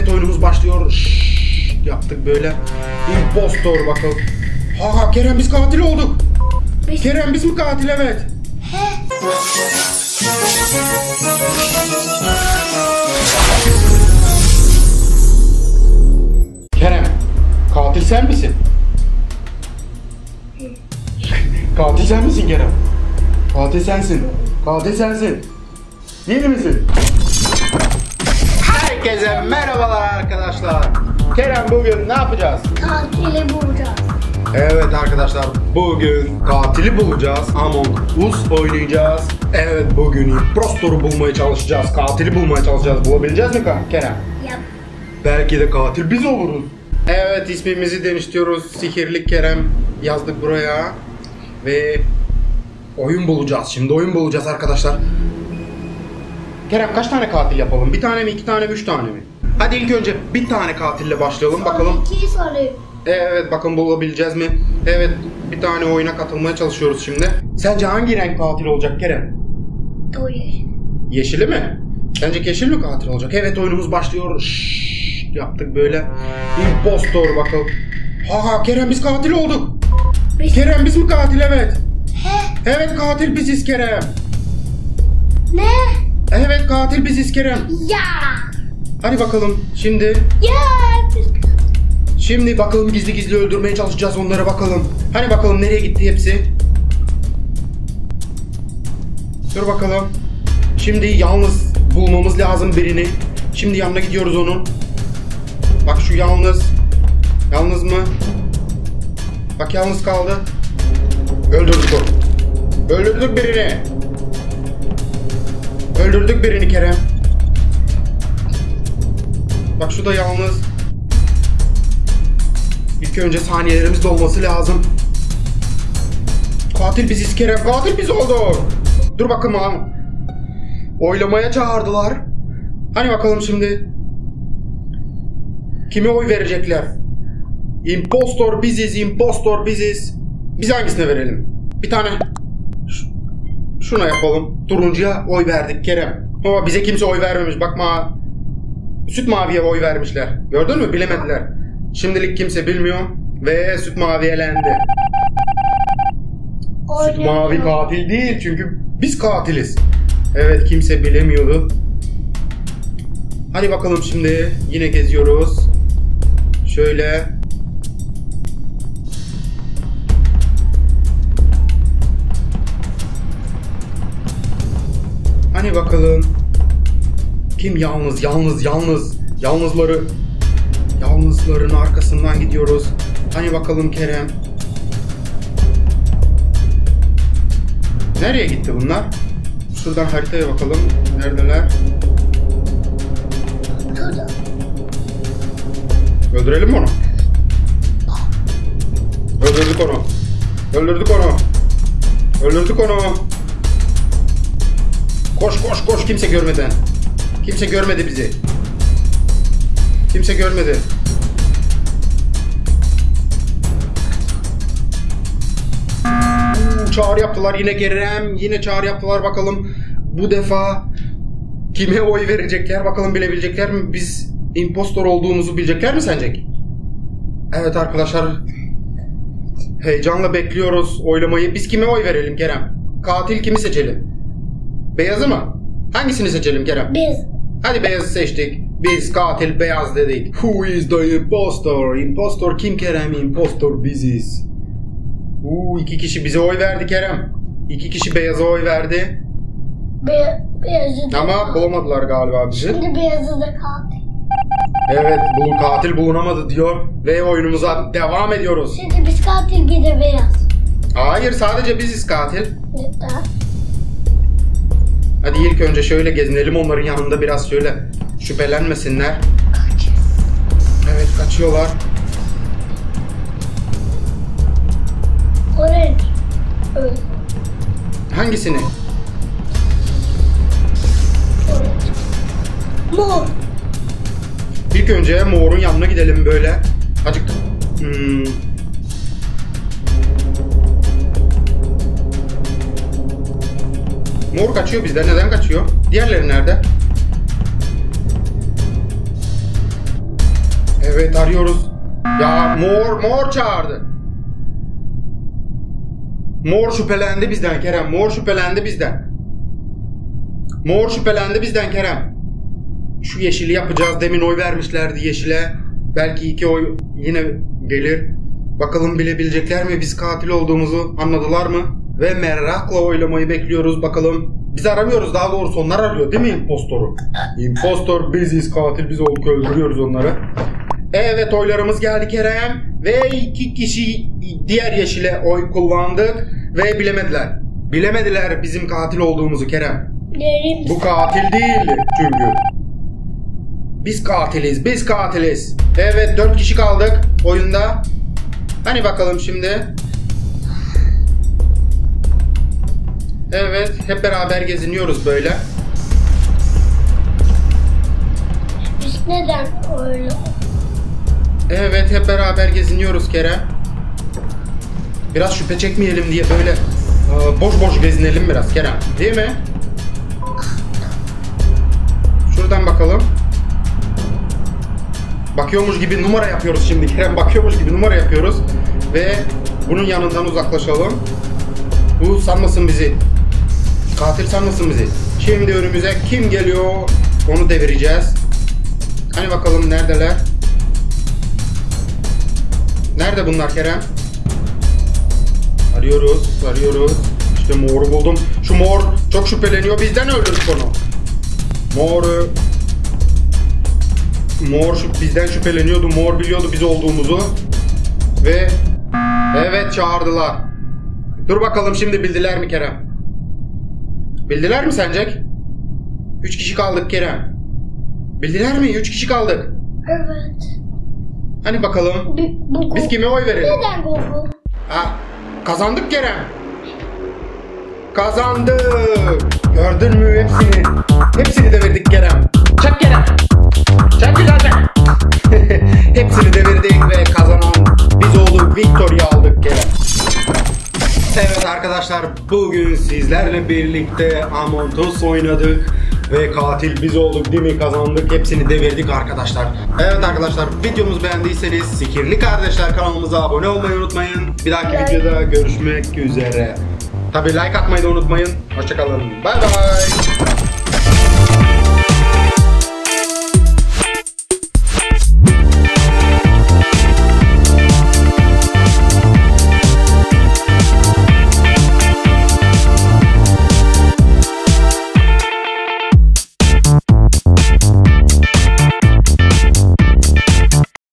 Evet, oyunumuz başlıyor. Yaptık böyle. Impostor bakalım. Ha Kerem, biz katil olduk. Kerem, biz mi katil? Evet. Kerem, katil sen misin? Katil sen misin Kerem? Katil sensin. Katil sensin. Değil misin? Herkese merhabalar arkadaşlar. Kerem, bugün ne yapacağız? Katili bulacağız. Evet arkadaşlar, bugün katili bulacağız. Among Us oynayacağız. Evet, bugün impostoru bulmaya çalışacağız. Katili bulmaya çalışacağız. Bulabileceğiz mi Kerem? Yap. Belki de katil biz oluruz. Evet, ismimizi değiştiriyoruz. Sihirli Kerem yazdık buraya. Ve oyun bulacağız. Şimdi oyun bulacağız arkadaşlar. Kerem, kaç tane katil yapalım? Bir tane mi, iki tane mi, üç tane mi? Hadi ilk önce bir tane katille başlayalım bakalım. İkiyi sorayım. Evet, bakın bulabileceğiz mi? Evet, bir tane oyuna katılmaya çalışıyoruz şimdi. Sence hangi renk katil olacak Kerem? Yeşil. Yeşili mi? Sence yeşil mi katil olacak? Evet, oyunumuz başlıyor. Yaptık böyle. Impostor bakalım. Ha Kerem, biz katil olduk. Kerem, biz mi katil? Evet. Evet, katil biziz Kerem. Ne? Evet, katil biziz Kerem. Ya. Hadi bakalım şimdi. Ya. Şimdi bakalım, gizli gizli öldürmeye çalışacağız onlara bakalım. Hani bakalım nereye gitti hepsi? Dur bakalım. Şimdi yalnız bulmamız lazım birini. Şimdi yanına gidiyoruz onun. Bak şu yalnız. Yalnız mı? Bak yalnız kaldı. Öldürdük onu. Öldürdük birini. Öldürdük birini Kerem. Bak şu da yalnız. İlk önce saniyelerimiz dolması lazım. Katil biziz Kerem. Katil biz olduk. Dur bakalım abi. Oylamaya çağırdılar. Hani bakalım şimdi. Kime oy verecekler? Impostor biziz. Impostor biziz. Biz hangisine verelim? Bir tane. Şuna yapalım. Turuncuya oy verdik Kerem. Ama bize kimse oy vermemiş. Bakma. Süt maviye oy vermişler. Gördün mü? Bilemediler. Şimdilik kimse bilmiyor. Ve süt mavi elendi. Süt mavi katil değil. Çünkü biz katiliz. Evet, kimse bilemiyordu. Hadi bakalım şimdi. Yine geziyoruz. Şöyle. Hani bakalım. Kim yalnız? Yalnızların arkasından gidiyoruz. Hani bakalım Kerem. Nereye gitti bunlar? Şuradan haritaya bakalım. Neredeler? Öldürelim mi onu? Öldürdük onu. Öldürdük onu. Koş kimse görmeden. Kimse görmedi bizi. Kimse görmedi. Çağrı yaptılar yine Kerem. Yine çağrı yaptılar bakalım. Bu defa kime oy verecekler? Bakalım bilebilecekler mi? Biz impostor olduğumuzu bilecekler mi sence? Evet arkadaşlar. Heyecanla bekliyoruz oylamayı. Biz kime oy verelim Kerem? Katil kimi seçelim? Beyazı mı? Hangisini seçelim Kerem? Biz. Hadi beyazı seçtik. Biz katil beyaz dedik. Who is the impostor? Impostor kim Kerem? Impostor biziz. İki kişi bize oy verdi Kerem. İki kişi beyaza oy verdi. Beyazı da ama bulamadılar galiba bizi. Şimdi beyazı da katil. Evet, bu katil bulunamadı diyor. Ve oyunumuza devam ediyoruz. Şimdi biz katil, bir de beyaz. Hayır, sadece biziz katil. Neden? Hadi ilk önce şöyle gezinelim onların yanında, biraz şöyle şüphelenmesinler. Evet, kaçıyorlar. Orange. Evet. Hangisini? Orange. Mor. İlk önce morun yanına gidelim böyle. Acık. Mor kaçıyor bizden. Neden kaçıyor? Diğerleri nerede? Evet arıyoruz. Ya mor çağırdı. Mor şüphelendi bizden Kerem. Mor şüphelendi bizden. Mor şüphelendi bizden Kerem. Şu yeşili yapacağız. Demin oy vermişlerdi yeşile. Belki 2 oy yine gelir. Bakalım bilebilecekler mi? Biz katil olduğumuzu anladılar mı? Ve merakla oylamayı bekliyoruz. Bakalım. Biz aramıyoruz, daha doğrusu onlar arıyor değil mi impostoru? İmpostor biziz, katil biz olduk, öldürüyoruz onları. Evet, oylarımız geldi Kerem. Ve 2 kişi diğer yeşile oy kullandık. Ve bilemediler. Bilemediler bizim katil olduğumuzu Kerem. Bu katil değildi çünkü. Biz katiliz, biz katiliz. Evet, 4 kişi kaldık oyunda. Hani bakalım şimdi. Evet, hep beraber geziniyoruz böyle. Biz neden öyle? Evet, hep beraber geziniyoruz Kerem. Biraz şüphe çekmeyelim diye böyle boş boş gezinelim biraz Kerem. Değil mi? Şuradan bakalım. Bakıyormuş gibi numara yapıyoruz şimdi Kerem. Bakıyormuş gibi numara yapıyoruz. Ve bunun yanından uzaklaşalım. Bu sanmasın bizi. Katil sanmasın bizi. Şimdi önümüze kim geliyor onu devireceğiz. Hani bakalım neredeler? Nerede bunlar Kerem? Arıyoruz, arıyoruz. İşte moru buldum. Şu mor çok şüpheleniyor. Bizden öldürdük onu. Mor bizden şüpheleniyordu. Mor biliyordu biz olduğumuzu. Ve evet çağırdılar. Dur bakalım şimdi bildiler mi Kerem? Bildiler mi sence? 3 kişi kaldık Kerem. Bildiler mi? 3 kişi kaldık. Evet. Hani bakalım. Biz kime oy verelim? Neden Goku? Ha, kazandık Kerem. Kazandık. Gördün mü hepsini? Hepsini devirdik Kerem. Çak Kerem. Çak güzel çak. Hepsini devirdik ve kazanan biz olduk. Victoria aldık Kerem. Evet arkadaşlar, bugün sizlerle birlikte Among Us oynadık. Ve katil biz olduk değil mi? Kazandık. Hepsini devirdik arkadaşlar. Evet arkadaşlar, videomuzu beğendiyseniz Sikirli Kardeşler kanalımıza abone olmayı unutmayın. Bir dahaki videoda görüşmek üzere. Tabii like atmayı da unutmayın. Hoşçakalın. Bay bay.